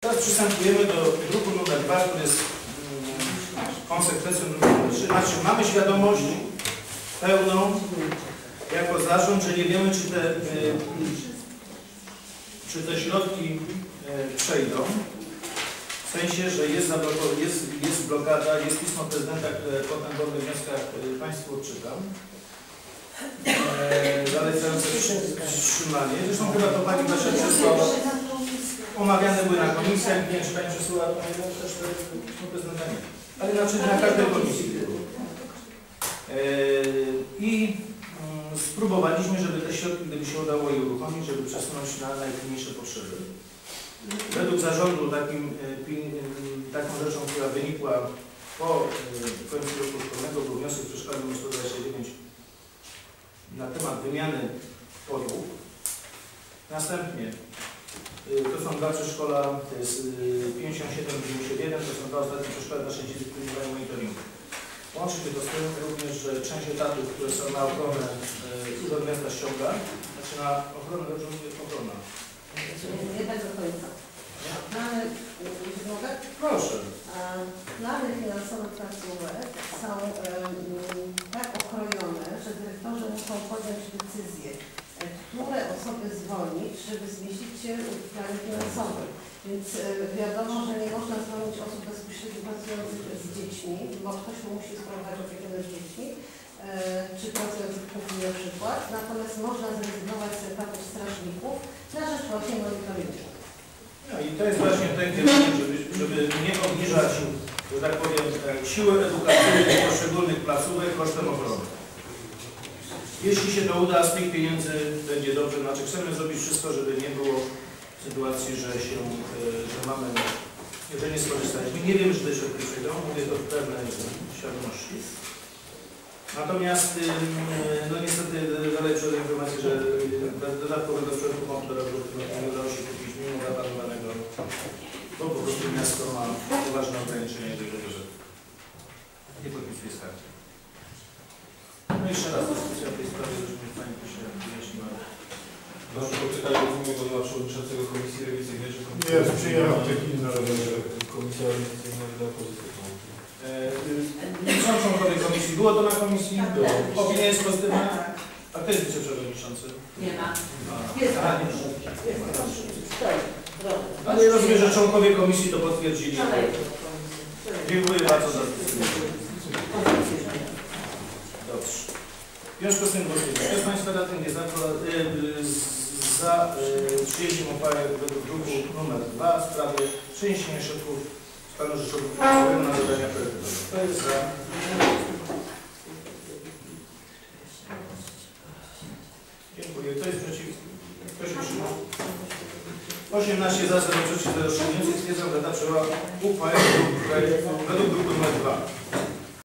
Teraz przystępujemy do druku numer 2, który jest konsekwencją druku numer 3. Znaczy, mamy świadomość pełną jako zarząd, że nie wiemy, czy te środki przejdą. W sensie, że jest blokada, jest pismo prezydenta, które potem w obu wnioskach Państwu odczytam. Zalecające wstrzymanie. Zresztą chyba to Pani Basia przesłała. Omawiane były na komisjach, nie wiem, czy Pani przesłała też pismo prezydenta, nie. Ale znaczy na każdej komisji. I spróbowaliśmy, żeby te środki, gdyby się udało je uruchomić, żeby przesunąć na najpilniejsze potrzeby. Według zarządu taką rzeczą, która wynikła po końcu roku szkolnego, był wniosek przeszkolny nr 129 na temat wymiany podłóg. Następnie to są dwa przedszkola, to jest 57-91, to są dwa ostatnie przedszkola nasze dzieci, które nie mają monitoringu. Łączy się to z tym również, że część etatów, które są na ochronę Urząd Miasta ściąga, znaczy na ochronę, dobrze mówię, ochrona. Nie tak do końca. Plany, mogę? Proszę. Plany finansowe placówek są tak okrojone, że dyrektorzy muszą podjąć decyzję, które osoby zwolnić, żeby zmieścić się w planie finansowym. Więc wiadomo, że nie można zwolnić osób bezpośrednio pracujących z dziećmi, bo ktoś musi sprawować opiekę nad dziećmi, czy pracujących w kuchni na przykład. Natomiast można zrezygnować z etatów strażników na rzecz właśnie monitoringu. No i to jest właśnie ten kierunek, żeby nie obniżać, że tak powiem, siły edukacyjnej poszczególnych placówek kosztem ochrony. Jeśli się to uda, z tych pieniędzy będzie dobrze. Znaczy chcemy zrobić wszystko, żeby nie było sytuacji, że mamy, że nie skorzystaliśmy. Nie wiem, czy te środki przejdą, mówię to w pewnej świadomości. Natomiast, no niestety dalej przychodzą informacje, że dodatkowego sprzętu komputerowego nie udało się kupić mimo zaplanowanego, bo po prostu miasto ma poważne ograniczenia do tego, że nie podpisuje skargi. No jeszcze raz dyskusja w tej sprawie, żeby Pani się wyjaśniła. Proszę poczekać, rozumiem, do przewodniczącego Komisji Rewizyjnej, że komisja... Nie, przyjęłam techniczne, że komisja rewizyjna wydała pozycję. Są członkowie komisji. Było to na komisji? Było. Opinia jest pozytywna? A kto jest wiceprzewodniczący? Nie ma. Jest. Ale rozumiem, że członkowie komisji to potwierdzili. Dziękuję bardzo za dyskusję. Dobrze. W związku z tym głosujemy. Kto z Państwa radnych jest za przyjęciem uchwały według druku nr 2 w sprawie przeniesienia środków z planu rzeczowego na zadania priorytetowe. Kto jest za? Dziękuję. Kto jest przeciw? Kto się wstrzymał? 18 za, 0 przeciw, 0 wstrzymujących. Stwierdzam, że ta przyjęła uchwałę według druku nr 2.